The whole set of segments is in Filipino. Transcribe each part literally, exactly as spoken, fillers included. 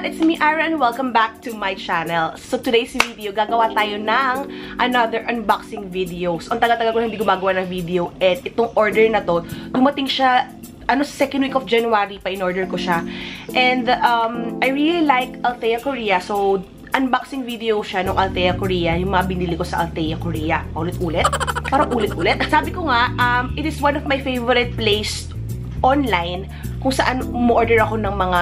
It's me, Ira, and welcome back to my channel. So today's video, gagawa tayo ng another unboxing video. So ang tagal-tagal ko na hindi gumagawa ng video, at itong order na to, dumating siya ano sa second week of January pa in-order ko siya. And um, I really like Althea Korea, so unboxing video siya ng Althea Korea, yung mga binili ko sa Althea Korea. Ulit-ulit? Parang ulit-ulit. Sabi ko nga, um, it is one of my favorite place online kung saan mo-order ako ng mga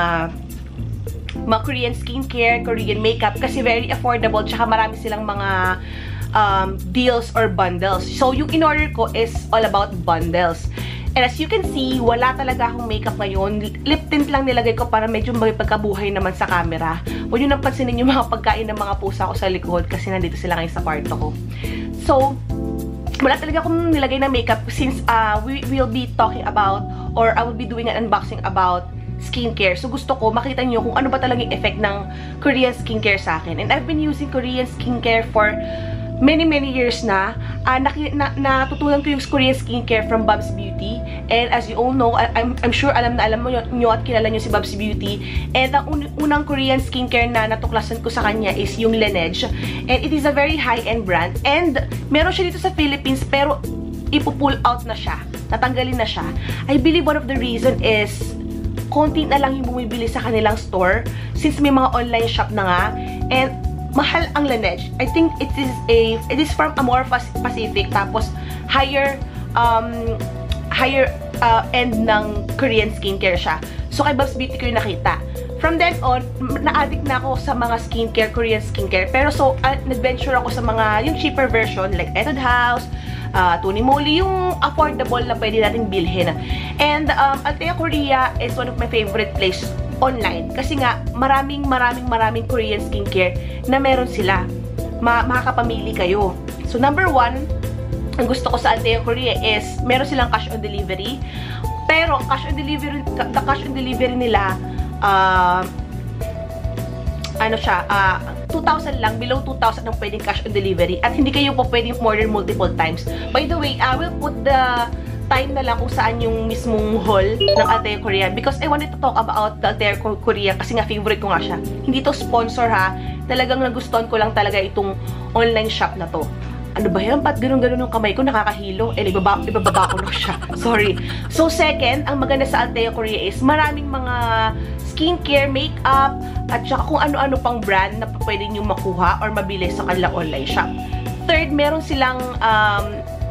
mga Korean skincare, Korean makeup, kasi very affordable, tsaka marami silang mga um, deals or bundles. So, yung in-order ko is all about bundles. And as you can see, wala talaga akong makeup ngayon. Lip tint lang nilagay ko para medyo may pagkabuhay naman sa camera. Huwag nyo nang pansinin yung mga pagkain ng mga pusa ko sa likod kasi nandito sila ngayon sa kwarto ko. So, wala talaga akong nilagay na makeup since uh, we will be talking about, or I will be doing an unboxing about skincare. So, gusto ko makita nyo kung ano ba talagang effect ng Korean skincare sa akin. And I've been using Korean skincare for many, many years na. Uh, na, natutunan ko yung Korean skincare from Bob's Beauty. And as you all know, I, I'm, I'm sure alam na alam mo nyo at kilala nyo si Bob's Beauty. And ang un unang Korean skincare na natuklasan ko sa kanya is yung Laneige. And it is a very high-end brand. And meron siya dito sa Philippines, pero ipo-pull out na siya. Natanggalin na siya. I believe one of the reason is konti na lang yung bumibili sa kanilang store since may mga online shop na nga, and mahal ang Laneige. I think it is a it is from Amorphous Pacific, tapos higher um higher uh, end ng Korean skincare siya. So kay Bob's Beauty ko yung nakita. From then on, na-addict na ako sa mga skincare, Korean skincare. Pero so, uh, nag-venture ako sa mga, yung cheaper version, like Etude House, uh, Tony Moly, yung affordable na pwede natin bilhin. And um, Althea Korea is one of my favorite place online. Kasi nga, maraming, maraming, maraming Korean skincare na meron sila. Ma makakapamili kayo. So, number one, ang gusto ko sa Althea Korea is, meron silang cash on delivery. Pero, cash on delivery, the cash on delivery nila, Uh, ano siya, uh, two thousand lang, below two thousand ang pwedeng cash on delivery, at hindi kayo po pwedeng order multiple times. By the way, I will put the time na lang kung saan yung mismong haul ng Althea Korea, because I wanted to talk about the Althea Korea kasi nga favorite ko nga siya. Hindi to sponsor ha, talagang nagustuhan ko lang talaga itong online shop na to. Ano ba yan? Ba't ganun-ganun yung kamay ko? Nakakahilo. Eh, ibaba, ibababa ko lang siya. Sorry. So, second, ang maganda sa Althea Korea is maraming mga skincare, makeup, at saka kung ano-ano pang brand na pwede nyo makuha or mabili sa kanilang online shop. Third, meron silang um,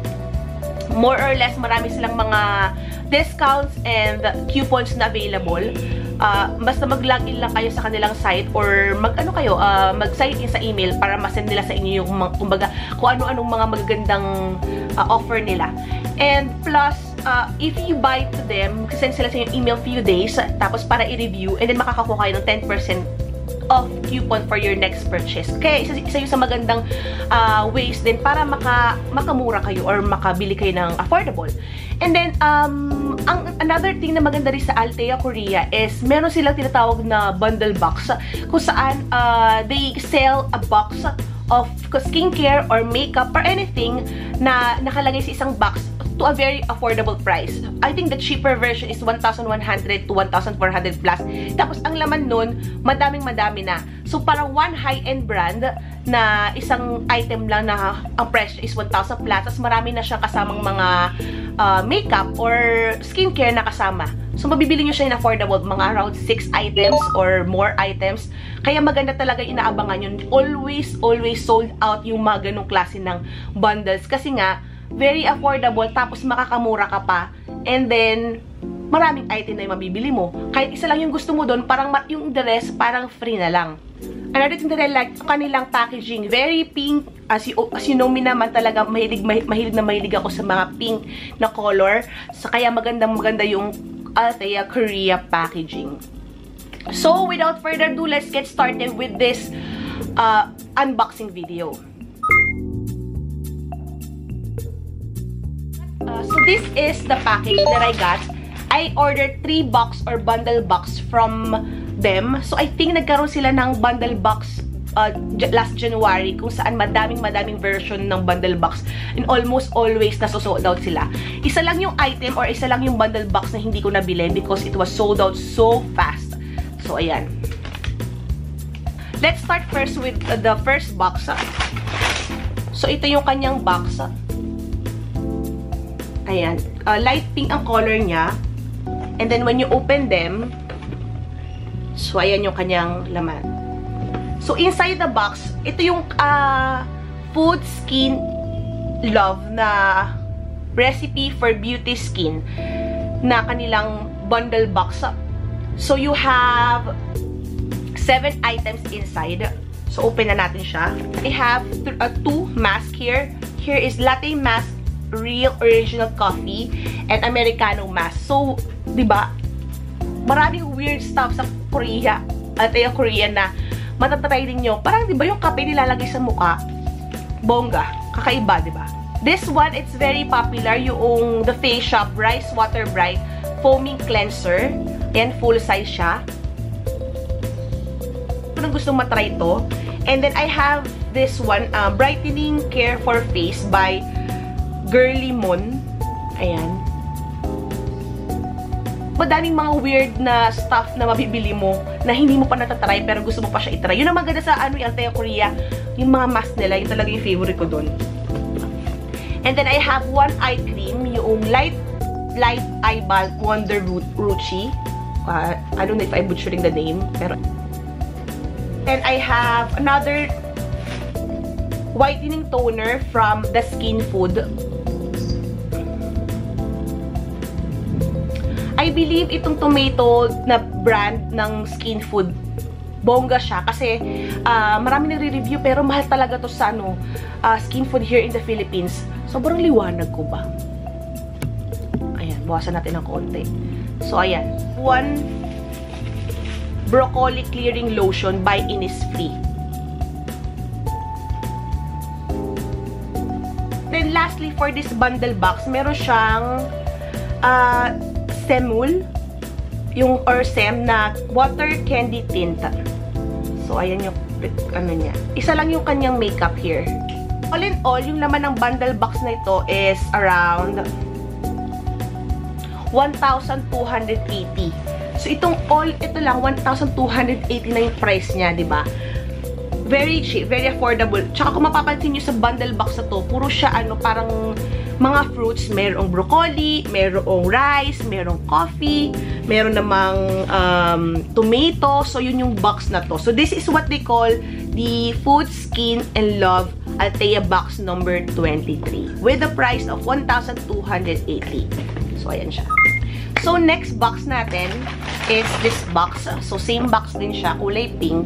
more or less, marami silang mga discounts and coupons na available. Uh, basta mag-login lang kayo sa kanilang site or mag-ano kayo, uh, mag-sign in sa email para ma-send nila sa inyo yung kumbaga kung ano-anong mga magagandang uh, offer nila. And plus, uh, if you buy to them, send sila sa yung email few days, tapos para i-review, and then makakakuha kayo ng ten percent off coupon for your next purchase. Kaya isa, isa yung sa magandang uh, ways din para maka, makamura kayo or makabili kayo ng affordable. And then, um, ang, another thing na maganda rin sa Althea Korea is meron silang tinatawag na bundle box kung saan uh, they sell a box of skincare or makeup or anything na nakalagay sa isang box to a very affordable price. I think the cheaper version is one thousand one hundred to one thousand four hundred plus. Tapos, ang laman nun, madaming-madami na. So, parang one high-end brand na isang item lang na ang presyo is one thousand plus. Tapos, marami na siyang kasamang mga uh, makeup or skincare na kasama. So, mabibili nyo siya in affordable, mga around six items or more items. Kaya maganda talaga inaabangan yun. Always, always sold out yung mga ganong klase ng bundles. Kasi nga, very affordable, tapos makakamura ka pa, and then maraming item na yung mabibili mo. Kahit isa lang yung gusto mo doon, parang yung the rest, parang free na lang. Another thing that I like, kanilang packaging, very pink. As you, as you know me naman talaga, mahilig, mahilig na mahilig ako sa mga pink na color. So, kaya magandang maganda yung Althea Korea packaging. So, without further ado, let's get started with this uh, unboxing video. Uh, so, this is the package that I got. I ordered three box or bundle box from them. So, I think nagkaroon sila ng bundle box uh, last January kung saan madaming-madaming version ng bundle box. And almost always nasusold out sila. Isa lang yung item or isa lang yung bundle box na hindi ko nabili because it was sold out so fast. So, ayan. Let's start first with uh, the first box. Ah. So, ito yung kanyang box. Ah. Ayan. Uh, light pink ang color niya. And then, when you open them, so, ayan yung kanyang laman. So, inside the box, ito yung uh, Food Skin Love na recipe for beauty skin na kanilang bundle box. So, you have seven items inside. So, open na natin siya. I have uh, two masks here. Here is latte mask, real original coffee, and Americano mask. So, di ba? Maraming weird stuff sa Korea at yung Korean na matatry din nyo. Parang, di ba yung kape nilalagay sa mukha? Bongga. Kakaiba, di ba? This one, it's very popular. Yung The Face Shop Rice Water Bright Foaming Cleanser. Ayan, full size siya. Kung gusto matry ito. And then, I have this one, uh, Brightening Care for Face by Girly Moon. Ayan. Madaming mga weird na stuff na mabibili mo na hindi mo pa natatry pero gusto mo pa siya itry. Yun ang maganda sa ano yung Altea Korea. Yung mga mask nila, yun talaga yung favorite ko dun. And then, I have one eye cream. Yung Light Light Eye Balm Wonder Ruchi. Uh, I don't know if I'm butchering the name. Pero and I have another whitening toner from the Skin Food. I believe itong tomato na brand ng Skin Food, bongga siya. Kasi uh, marami nagre-review pero mahal talaga to sa ano, uh, Skin Food here in the Philippines. Sobrang liwanag ko ba? Ayan, bawasan natin ng konti. So, ayan. One Broccoli Clearing Lotion by Innisfree. Then, lastly, for this bundle box, meron siyang uh, Semul, yung or Sem na water candy tint. So, ayan yung ano niya. Isa lang yung kanyang makeup here. All in all, yung laman ng bundle box na ito is around one thousand two hundred eighty. So, itong all, ito lang, one thousand two hundred eighty na yung price niya, di ba? Very cheap, very affordable. Tsaka kung mapapansin nyo sa bundle box na to, puro siya, ano, parang mga fruits. Merong broccoli, merong rice, merong coffee, meron namang um, tomato. So, yun yung box na to. So, this is what they call the Food, Skin, and Love Altea box number twenty-three with the price of one thousand two hundred eighty. So, ayan siya. So, next box natin is this box. So, same box din siya. Kulay pink.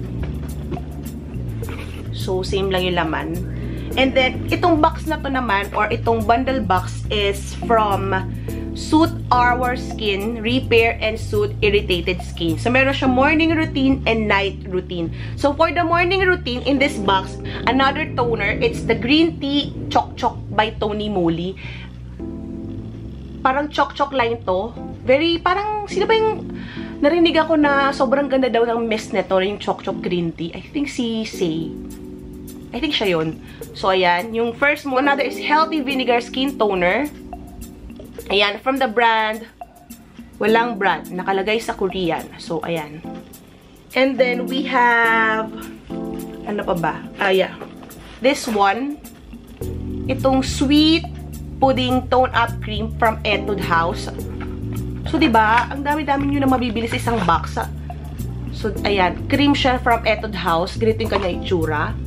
So, same lang yung laman. And then, itong box na to naman, or itong bundle box is from Soothe Our Skin, Repair and Soothe Irritated Skin. So, meron siya morning routine and night routine. So, for the morning routine, in this box, another toner. It's the Green Tea Chok Chok by Tony Moly. Parang Chok Chok line to. Very, parang, sino ba yung narinig ako na sobrang ganda daw ng mist nito, yung Chok Chok Green Tea. I think si Say. I think siya yun. So, ayan. Yung first mo, another is Healthy Vinegar Skin Toner. Ayan, from the brand, walang brand, nakalagay sa Korean. So, ayan. And then, we have, ano pa ba? Ah, yeah. This one, itong Sweet Pudding Tone Up Cream from Etude House. So, diba, ang dami-dami nyo na mabibili sa isang box. So, ayan, cream siya from Etude House. Ganito yung kanya itsura.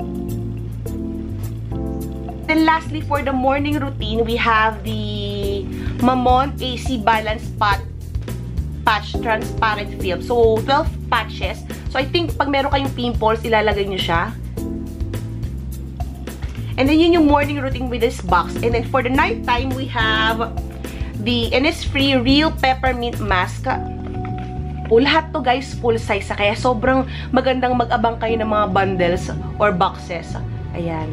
Then, lastly, for the morning routine, we have the Mamon A C Balance Pot Patch Transparent Film. So, twelve patches. So, I think pag meron kayong pimples, ilalagay nyo siya. And then, yun yung morning routine with this box. And then, for the night time, we have the Innisfree Real Peppermint Mask. O, lahat to, guys, full size. Kaya, sobrang magandang mag-abang kayo ng mga bundles or boxes. Ayan.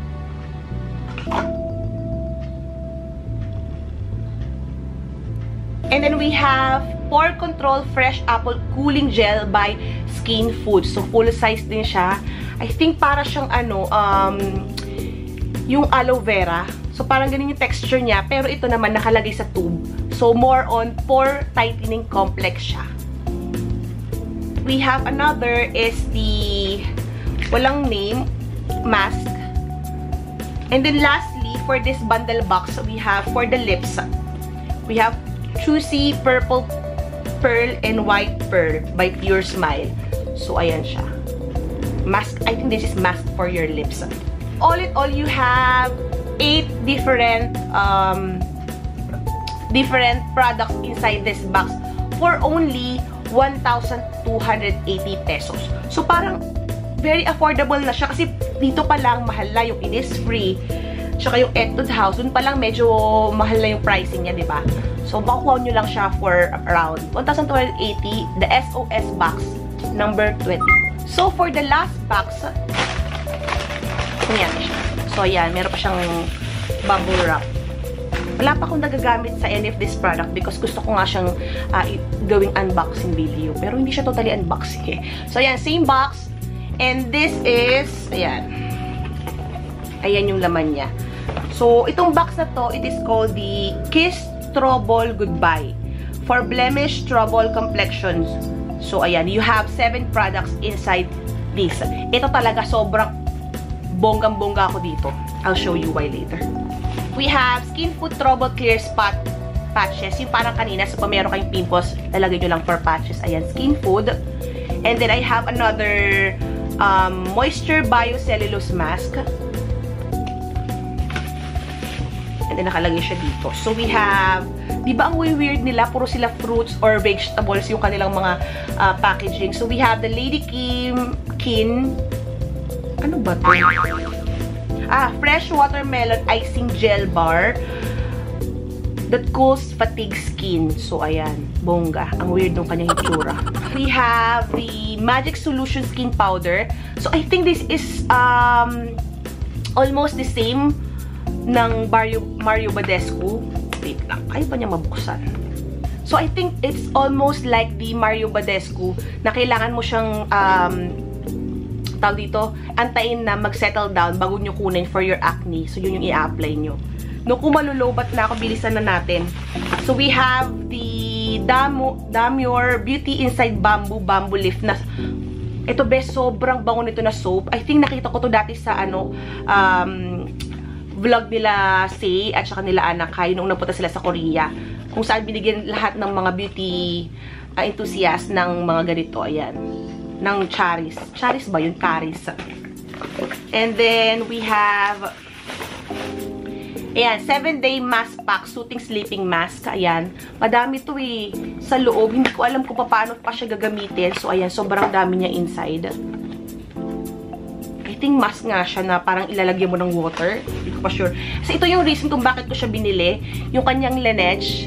And then we have Pore Control Fresh Apple Cooling Gel by Skin Food. So, full size din siya. I think para siyang ano, um, yung aloe vera. So, parang ganun yung texture niya. Pero ito naman nakalagay sa tube. So, more on pore tightening complex siya. we have another is the walang name mask. And then lastly, for this bundle box, we have for the lips, we have Choosy Purple Pearl and White Pearl by Pure Smile. So, ayan siya. Mask. I think this is mask for your lips. All in all, you have eight different um, different products inside this box for only one thousand two hundred eighty pesos. So, parang very affordable na siya kasi dito pa lang mahal na yung Innisfree. Tsaka yung Etude House, dun pa lang medyo mahal na yung pricing niya, di ba? So, makukuha nyo lang siya for around one thousand two hundred eighty, the S O S box, number twenty. So, for the last box, yan siya. So, yan, meron pa siyang bubble wrap. Wala pa akong nagagamit sa any of this product because gusto ko nga siyang uh, gawing unboxing video. Pero hindi siya totally unboxing eh. So, yan, same box. And this is, ayan. Ayan yung laman niya. So, itong box na to, it is called the Kiss Trouble Goodbye for Blemish Trouble Complexions. So, ayan. You have seven products inside this. Ito talaga sobrang bonggang-bongga ako dito. I'll show you why later. We have Skin Food Trouble Clear Spot Patches. Yung parang kanina, so pa meron kayong pimples, lalagay nyo lang for patches. Ayan, Skin Food. And then, I have another um, Moisture Biocellulose Mask. And then, nakalagay siya dito. So, we have, di ba ang weird nila? Puro sila fruits or vegetables yung kanilang mga uh, packaging. So, we have the Lady Kim, Kin, ano ba to? Ah, Fresh Watermelon Icing Gel Bar that cools fatigue skin. So, ayan. Bongga. Ang weird nung kanyang itsura. We have the Magic Solution Skin Powder. So, I think this is um, almost the same ng Mario, Mario Badescu. Wait lang. Ayaw pa niya mabuksan. So, I think it's almost like the Mario Badescu na kailangan mo siyang um, tawag dito, antayin na mag-settle down bago nyo kunin for your acne. So, yun yung i-apply nyo. No, kung malulobat na ako, bilisan na natin. So, we have the Damo, Damure Beauty Inside Bamboo Bamboo Lift na ito, best, sobrang bango nito na soap. I think nakita ko to dati sa ano, um, vlog nila Say at saka nila Anakay nung napunta sila sa Korea. Kung saan binigyan lahat ng mga beauty uh, enthusiast ng mga ganito. Ayan. Ng Charis. Charis ba yun? Charis. And then, we have ayan, seven day mask pack, soothing sleeping mask. Ayan. Madami to eh. Sa loob. Hindi ko alam kung paano pa siya gagamitin. So, ayan. Sobrang dami niya inside. I think mask nga siya na parang ilalagyan mo ng water. Hindi ko pa sure. Kasi ito yung reason kung bakit ko siya binili. Yung kanyang Laneige.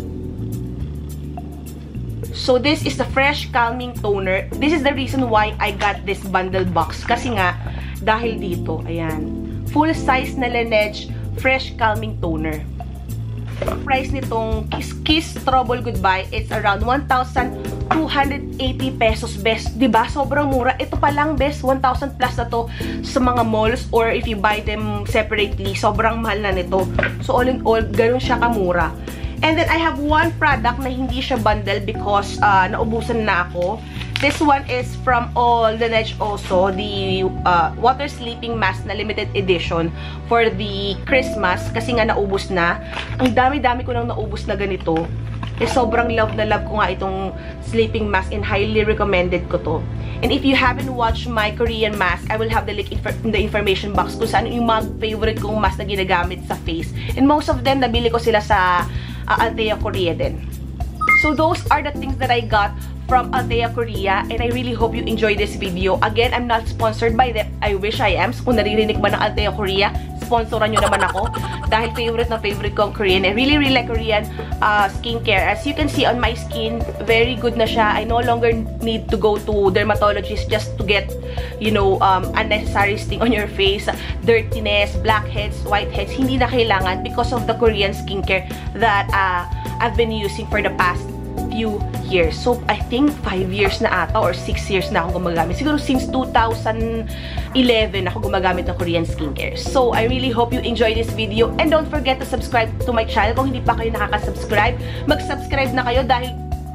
So, this is the Fresh Calming Toner. This is the reason why I got this bundle box. Kasi nga, dahil dito, ayan. Full size na Laneige Fresh Calming Toner. Price nitong Kiss, Kiss Trouble Goodbye, it's around one thousand two hundred eighty pesos, best. Diba? Sobrang mura. Ito pa lang, best. one thousand plus na to sa mga malls or if you buy them separately, sobrang mahal na nito. So, all in all, ganun siya kamura. And then, I have one product na hindi siya bundle because uh, naubusan na ako. This one is from All Laneige also, the uh, Water Sleeping Mask na limited edition for the Christmas kasi nga naubos na. Ang dami-dami ko nang naubos na ganito. Eh, sobrang love na love ko nga itong sleeping mask and highly recommended ko to. And if you haven't watched my Korean mask, I will have the link in the information box kung saan yung mga favorite kong mask na ginagamit sa face. And most of them, nabili ko sila sa uh, Althea Korea din. So those are the things that I got from Althea Korea, and I really hope you enjoy this video. Again, I'm not sponsored by them. I wish I am. So, kung naririnig ba ng Althea Korea, sponsoran nyo naman ako. Dahil favorite na favorite ko ang Korean. I really, really like Korean uh, skincare. As you can see on my skin, very good na siya. I no longer need to go to dermatologist just to get, you know, um, unnecessary sting on your face, dirtiness, blackheads, whiteheads. Hindi na kailangan because of the Korean skincare that uh, I've been using for the past few years. So, I think five years na ata or six years na akong gumagamit. Siguro since two thousand eleven ako gumagamit ng Korean skincare. So, I really hope you enjoy this video and don't forget to subscribe to my channel. Kung hindi pa kayo nakaka-subscribe, mag-subscribe na kayo dahil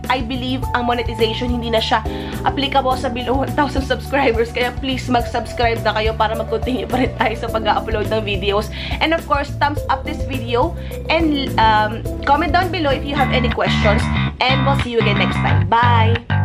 I believe ang monetization hindi na siya applicable sa below one thousand subscribers. Kaya please mag-subscribe na kayo para mag-continue pa rin tayo sa pag-upload ng videos. And of course, thumbs up this video and um, comment down below if you have any questions. And we'll see you again next time. Bye!